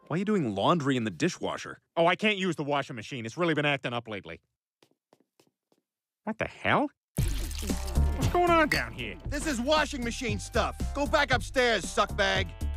Why are you doing laundry in the dishwasher? Oh, I can't use the washing machine. It's really been acting up lately. What the hell? What's going on down here? This is washing machine stuff. Go back upstairs, suckbag.